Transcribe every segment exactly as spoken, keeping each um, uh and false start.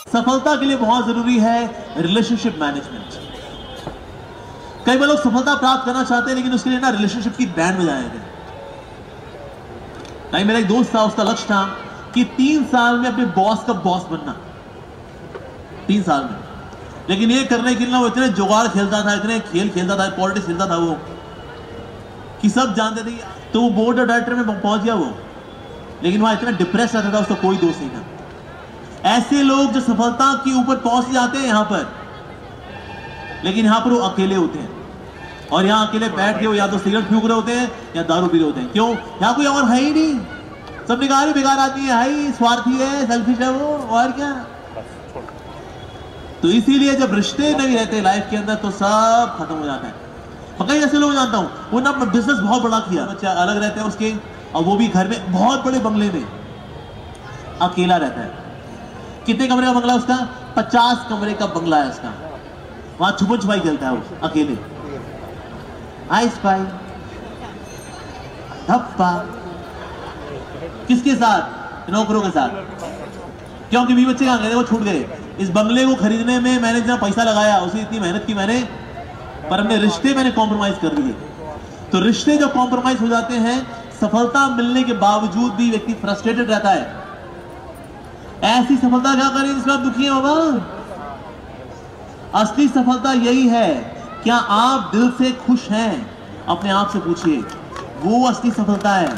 सफलता के लिए बहुत जरूरी है रिलेशनशिप मैनेजमेंट। कई बार लोग सफलता प्राप्त करना चाहते हैं लेकिन उसके लिए ना रिलेशनशिप की बैंड बजाए थे। नहीं, मेरा एक दोस्त था, उसका लक्ष्य था कि तीन साल में अपने बॉस का बॉस बनना, तीन साल में। लेकिन ये करने के लिए वो इतने जुगाड़ खेलता था, इतने खेल खेलता था, पॉलिटिक्स खेलता था वो, कि सब जानते थे। तो वो बोर्ड ऑफ डायरेक्टर में पहुंच गया वो, लेकिन वहां इतना डिप्रेस रहता था, उसका कोई दोस्त नहीं था। ऐसे लोग जो सफलता के ऊपर पहुंच जाते हैं यहां पर, लेकिन यहां पर वो अकेले होते हैं, और यहां अकेले बैठ के वो या तो सिगरेट फूंक रहे होते हैं या दारू पी रहे होते हैं। क्यों? यहां कोई और है ही नहीं, सब निकाल बेकार आदमी है, हाई स्वार्थी है, सेल्फिश है वो, और क्या। तो इसीलिए जब रिश्ते नहीं रहते लाइफ के अंदर तो सब खत्म हो जाता है। कई ऐसे लोग जानता हूं, वो ना बिजनेस बहुत बड़ा किया, बच्चा अलग रहते हैं उसके, और वो भी घर में बहुत बड़े बंगले में अकेला रहता है। कितने कमरे का बंगला उसका? पचास कमरे का बंगला है उसका। वहां छुपन छुपाई खेलता है वो अकेले, आई स्पाई, धप्पा। किसके साथ? नौकरों के साथ। क्योंकि बीवी बच्चे कहां गए? वो छूट गए। इस बंगले को खरीदने में मैंने जितना पैसा लगाया, उसी इतनी मेहनत की मैंने, पर अपने रिश्ते मैंने कॉम्प्रोमाइज कर दिए। तो रिश्ते जो कॉम्प्रोमाइज हो जाते हैं, सफलता मिलने के बावजूद भी व्यक्ति फ्रस्ट्रेटेड रहता है। ऐसी सफलता क्या करें जिसमें आप दुखी हैं बाबा? असली सफलता यही है, क्या आप दिल से खुश हैं? अपने आप से पूछिए, वो असली सफलता है।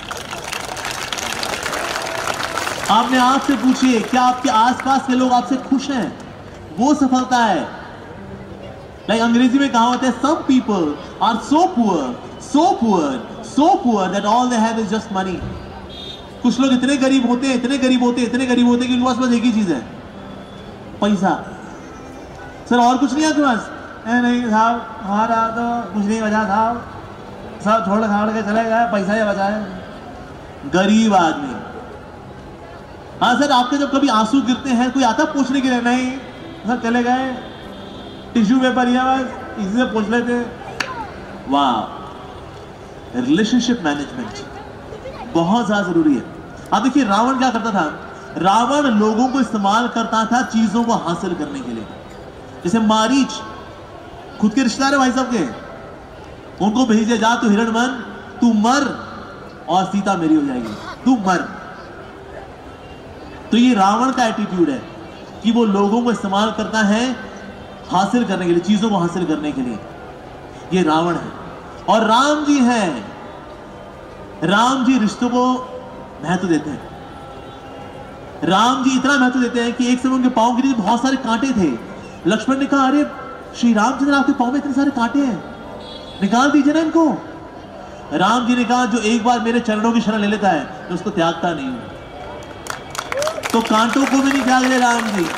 अपने आप से पूछिए, क्या आपके आसपास के लोग आपसे खुश हैं? वो सफलता है। लाइक अंग्रेजी में कहावत है, some people are so poor, so poor, so poor that all they have is just money. कुछ लोग इतने गरीब होते हैं, इतने गरीब होते हैं, इतने गरीब होते हैं कि उनके पास बस एक ही चीज है, पैसा। सर और कुछ नहीं है आपके पास? नहीं साहब, हमारा तो कुछ नहीं बचा साहब, सब छोड़ छाड़ के चले गए, पैसा ही बचा है। गरीब आदमी। हाँ सर, आपके जब कभी आंसू गिरते हैं कोई आता पूछने के लिए? नहीं सर, चले गए, टिश्यू पेपर या बस इसी से पूछ लेते। वाह, रिलेशनशिप मैनेजमेंट बहुत ज्यादा जरूरी है। आप देखिए रावण क्या करता था, रावण लोगों को इस्तेमाल करता था चीजों को हासिल करने के लिए। जैसे मारीच खुद के रिश्तेदार है भाई साहब के, उनको भेजे, जा तू हिरण बन, तू मर और सीता मेरी हो जाएगी, तू मर। तो ये रावण का एटीट्यूड है कि वो लोगों को इस्तेमाल करता है हासिल करने के लिए, चीजों को हासिल करने के लिए। ये रावण है। और राम जी हैं, राम जी रिश्तों को महत्व देते हैं। राम जी इतना महत्व देते हैं कि एक समय उनके पांव के नीचे बहुत सारे कांटे थे। लक्ष्मण ने कहा, अरे श्री रामचंद्र, आपके पांव में इतने सारे कांटे हैं, निकाल दीजिए ना इनको। राम जी ने कहा, जो एक बार मेरे चरणों की शरण ले लेता है तो उसको त्यागता नहीं हूं। तो कांटों को भी नहीं त्याग ले राम जी।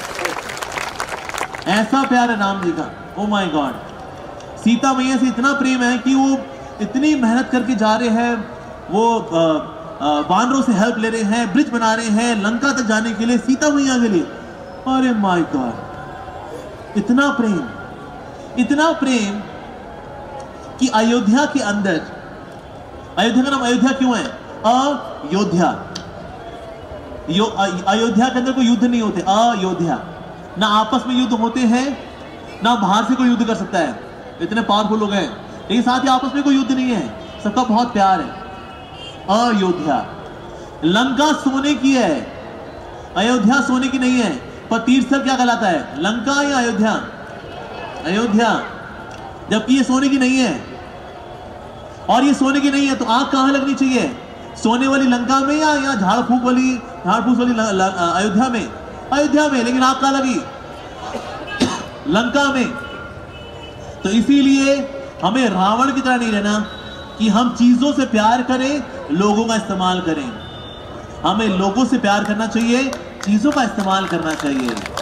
ऐसा प्यार है राम जी का। ओ माय गॉड, सीता मैया से इतना प्रेम है कि वो इतनी मेहनत करके जा रहे हैं, वो वानरों से हेल्प ले रहे हैं, ब्रिज बना रहे हैं लंका तक जाने के लिए, सीता मैया के लिए। अरे माय गॉड, इतना प्रेम, इतना प्रेम कि अयोध्या के अंदर, अयोध्या का नाम अयोध्या क्यों है? अयोध्या, यो अयोध्या के अंदर कोई युद्ध नहीं होते। अयोध्या, ना आपस में युद्ध होते हैं, ना बाहर से कोई युद्ध कर सकता है, इतने पावरफुल लोग हैं, लेकिन साथ ही आपस में कोई युद्ध नहीं है, सबका बहुत प्यार है। अयोध्या, लंका सोने की है, अयोध्या सोने की नहीं है। पर तीर्थस्थल क्या कहलाता है, लंका या अयोध्या? अयोध्या, जबकि ये सोने की नहीं है। और ये सोने की नहीं है तो आग कहां लगनी चाहिए? सोने वाली लंका में या या झाड़ फूक वाली झाड़ फूक वाली अयोध्या में? अयोध्या में, लेकिन आग कहां लगी? लंका में। तो इसीलिए हमें रावण की तरह नहीं रहना कि हम चीजों से प्यार करें, लोगों का इस्तेमाल करें। हमें लोगों से प्यार करना चाहिए, चीजों का इस्तेमाल करना चाहिए।